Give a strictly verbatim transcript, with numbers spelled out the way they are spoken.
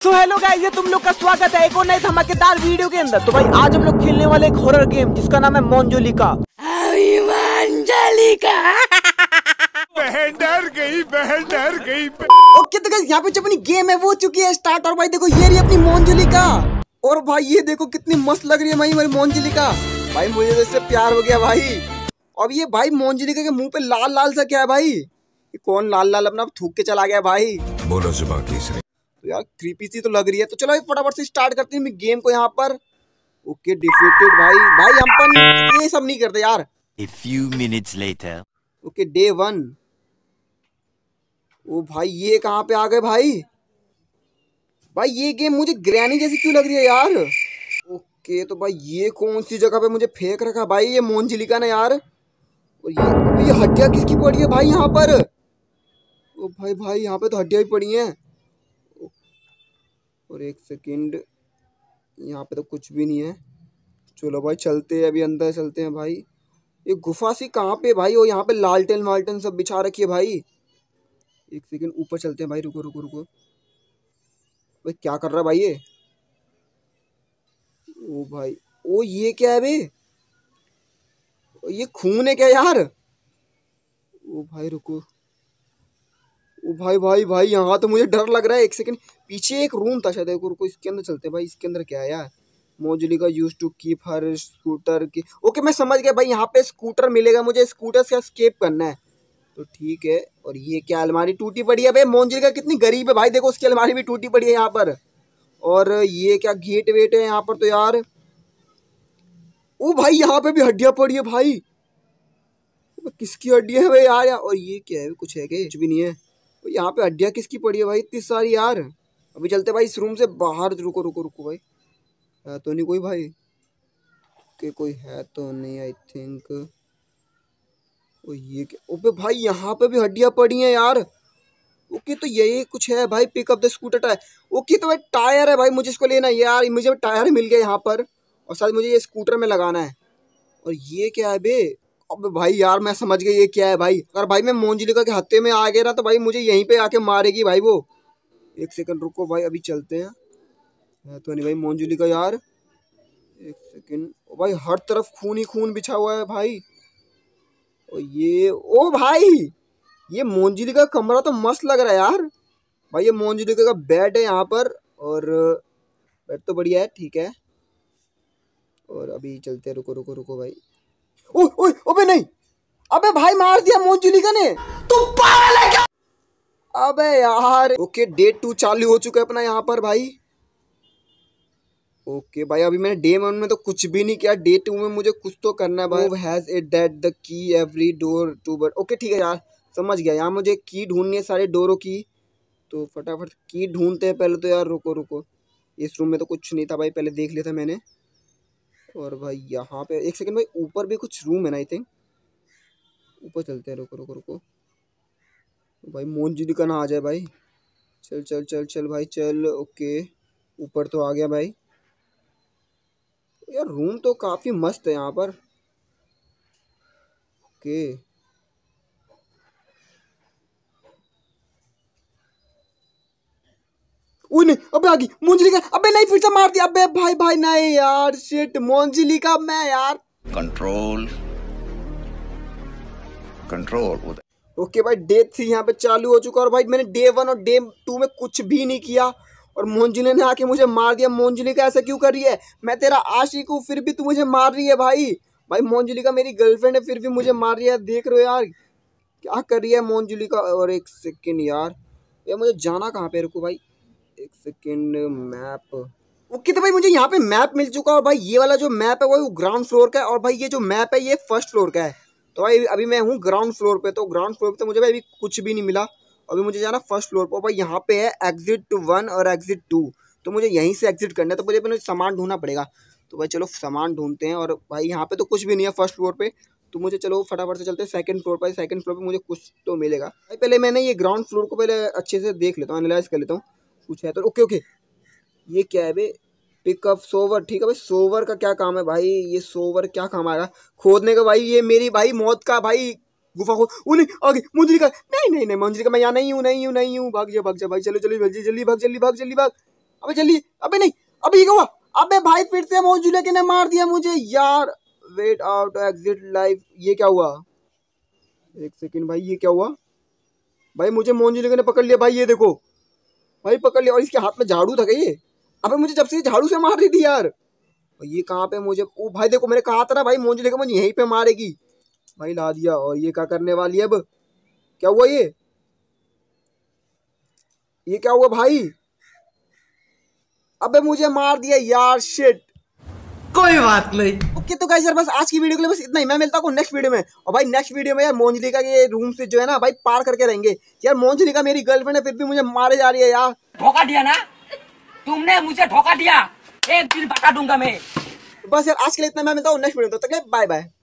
So hello guys, ये तुम लोग का स्वागत है एक और नए धमाकेदार वीडियो के अंदर। तो भाई आज हम लोग खेलने वाले एक हॉरर गेम जिसका नाम है मोंजुलिका। मोंजुलिका बहन डर गई, बहन डर गई। ओके तो गाइस यहाँ पे जो अपनी गेम है वो हो चुकी है स्टार्ट। और भाई देखो ये रही अपनी मोंजुलिका। और भाई ये देखो कितनी मस्त लग रही है भाई हमारी मोंजुलिका। भाई मुझे तो इससे प्यार हो गया भाई। अब ये भाई मोंजुलिका के मुंह पे लाल लाल सा क्या है भाई? ये कौन लाल लाल अपना थूक के चला गया भाई? बोलो जुबान तीसरी। तो यार क्रीपी सी तो लग रही है। तो चलो फटाफट से स्टार्ट करते हैं गेम को यहाँ पर। ओके डिफीटेड भाई। भाई हम पर ये सब नहीं करते यार। A few minutes later. Okay day one. ओ भाई ये कहाँ पे आ गए भाई? भाई ये गेम मुझे ग्रैनी जैसी क्यों लग रही है यार? ओके तो भाई ये कौन सी जगह पे मुझे फेंक रखा भाई ये मोंजुलिका ने यार? और ये ये हड्डियाँ किसकी पड़ी है भाई यहाँ पर? ओ भाई भाई यहाँ पे तो हड्डियाँ ही पड़ी हैं। और एक सेकंड, यहाँ पे तो कुछ भी नहीं है। चलो भाई चलते हैं, अभी अंदर चलते हैं भाई। ये गुफा सी कहाँ पे भाई? वो यहाँ पे लालटेन वालटेन सब बिछा रखी है भाई। एक सेकंड ऊपर चलते हैं भाई। रुको रुको रुको भाई, क्या कर रहा है भाई ये? ओ भाई ओ ये क्या है बे? ये खून है क्या यार? ओ भाई रुको। ओ भाई भाई भाई यहाँ तो मुझे डर लग रहा है। एक सेकंड, पीछे एक रूम था शायद। रुको इसके अंदर चलते हैं भाई। इसके अंदर क्या है यार? Manjulika used to keep her scooter की। ओके मैं समझ गया भाई, यहाँ पे स्कूटर मिलेगा मुझे, स्कूटर से एस्केप करना है। तो ठीक है। और ये क्या अलमारी टूटी पड़ी है भाई? मोंजुलिका कितनी गरीब है भाई, देखो उसकी अलमारी भी टूटी पड़ी है यहाँ पर। और ये क्या गेट वेट है यहाँ पर तो यार? ओ भाई यहाँ पे भी हड्डियाँ पड़ी है भाई। किसकी हड्डियाँ है भाई यार? और ये क्या है? कुछ है क्या? कुछ भी नहीं है। यहाँ पे हड्डियाँ किसकी पड़ी है भाई इतनी सारी यार? अभी चलते भाई इस रूम से बाहर। रुको रुको रुको भाई, है तो नहीं कोई भाई? कि कोई है तो नहीं आई थिंक। ओ ये क्या? ओबे भाई यहाँ पे भी हड्डियाँ पड़ी हैं यार। ओके तो यही कुछ है भाई। Pickup the scooter tyre. Okay तो भाई टायर है भाई, मुझे इसको लेना है यार। मुझे टायर मिल गया यहाँ पर और शायद मुझे ये स्कूटर में लगाना है। और ये क्या है बे? अब भाई यार मैं समझ गया ये क्या है भाई। अगर भाई मैं मोंजुलिका के हत्थे में आ गया ना तो भाई मुझे यहीं पे आके मारेगी भाई वो। एक सेकंड रुको भाई, अभी चलते हैं। है तो नहीं भाई मोंजुलिका यार? एक सेकंड। ओ भाई हर तरफ खून ही खून बिछा हुआ है भाई। और ये ओ भाई ये मोंजुलिका का कमरा तो मस्त लग रहा है यार। भाई ये मोंजुलिका का बेड है यहाँ पर। और बेड तो बढ़िया है, ठीक है। और अभी चलते हैं। रुको रुको रुको भाई। ओए ओए अबे नहीं, अबे भाई मार दिया मोंजुलिका ने। तू पागल है क्या? अबे यार। ओके डे टू चालू हो चुका है अपना यहाँ पर भाई। ओके भाई अभी मैंने डे वन में तो कुछ भी नहीं किया, डे टू में मुझे कुछ तो करना है भाई। Has it that the key every door to but. Okay ठीक है यार, समझ गया। यहाँ मुझे की ढूंढनी है सारे डोरों की। तो फटाफट की ढूंढते हैं पहले तो यार। रुको रुको, इस रूम में तो कुछ नहीं था भाई, पहले देख लिया था मैंने। और भाई यहाँ पे एक सेकंड भाई, ऊपर भी कुछ रूम है ना आई थिंक। ऊपर चलते हैं। रुको रुको रुको भाई, मोंजुलिका ना आ जाए भाई। चल चल चल चल भाई चल। ओके ऊपर तो आ गया भाई। यार रूम तो काफ़ी मस्त है यहाँ पर। ओके ओए नहीं, अबे आ गई मोंजुलिका। अबे नहीं, फिर से मार दिया। अबे भाई भाई नहीं यार, शिट मोंजुलिका मैं यार। Control. Control. ओके भाई डे थ्री यहाँ पे चालू हो चुका है। और भाई मैंने डे वन और डे टू में कुछ भी नहीं किया और मोंजुलिका ने आके मुझे मार दिया। मोंजुलिका ऐसा क्यों कर रही है? मैं तेरा आशिक हूँ फिर भी तू मुझे मार रही है भाई। भाई मोंजुलिका मेरी गर्लफ्रेंड है फिर भी मुझे मार रही है। देख रहे हो यार क्या कर रही है मोंजुलिका। और एक सेकेंड यार, ये मुझे जाना कहाँ पे? रुको भाई एक सेकेंड। मैप। ओके तो भाई मुझे यहाँ पे मैप मिल चुका है। और भाई ये वाला जो मैप है वो ग्राउंड फ्लोर का है और भाई ये जो मैप है ये फर्स्ट फ्लोर का है। तो भाई अभी मैं हूँ ग्राउंड फ्लोर पे। तो ग्राउंड फ्लोर पे तो मुझे भाई अभी कुछ भी नहीं मिला। अभी मुझे जाना फर्स्ट फ्लोर पर। भाई यहाँ पे है एग्जिट वन और एग्जिट टू, तो मुझे यहीं से एग्जिट करना है। तो मुझे अपना सामान ढूंढना पड़ेगा। तो भाई चलो सामान ढूंढते हैं। और भाई यहाँ पे तो कुछ भी नहीं है फर्स्ट फ्लोर पे। तो मुझे चलो फटाफट से चलते हैं सेकंड फ्लोर पर। सेकंड फ्लोर पे मुझे कुछ तो मिलेगा भाई। पहले मैंने ये ग्राउंड फ्लोर को पहले अच्छे से देख लेता हूँ, एनालाइज कर लेता हूँ कुछ है तो। ओके ओके ये क्या है बे? Pickup sober. ठीक है भाई, सोवर का क्या काम है भाई? ये सोवर क्या काम आएगा खोदने का भाई? ये मेरी भाई मौत का भाई गुफा खोद। वो नहीं आगे मोंजुलिका। नहीं नहीं नहीं मोंजुलिका मैं यहाँ नहीं हूँ नहीं हूँ नहीं हूँ। भाग जा भाग जा भाई, चलो चलो जल्दी जल्दी भाग, जल्दी भाग जल्दी भाग। अबे जल्दी, अबे नहीं, अबे ये क्या हुआ? अबे भाई फिर से मोंजुलेके ने मार दिया मुझे यार। वेट आउट एग्जिट लाइफ, ये क्या हुआ? एक सेकंड भाई, ये क्या हुआ? भाई मुझे मोंजुलेके ने पकड़ लिया भाई, ये देखो भाई पकड़ लिया। और इसके हाथ में झाड़ू था क्या ये? अबे मुझे जब से झाड़ू से मार रही थी यार। और ये कहाँ पे मुझे, ओ भाई देखो मैंने कहा था ना भाई मोंजुलेके मुझे यहीं पे मारेगी भाई। ला दिया। और ये क्या करने वाली है अब? क्या हुआ ये? ये क्या हुआ भाई? अबे मुझे मार दिया यार, शिट। कोई बात नहीं। ओके तो गाइस यार बस आज की वीडियो के लिए बस इतना ही। मैं मिलता हूँ नेक्स्ट वीडियो में। और भाई नेक्स्ट वीडियो में यार मोंजुलिका के रूम से जो है ना भाई पार करके रहेंगे यार। मोंजुलिका मेरी गर्लफ्रेंड है फिर भी मुझे मारे जा रही है यार। धोखा दिया ना तुमने, मुझे धोखा दिया, एक दिन बता दूंगा मैं। बस यार आज के लिए इतना। मैं मिलता हूँ नेक्स्ट वीडियो में, तब तक बाय बाय।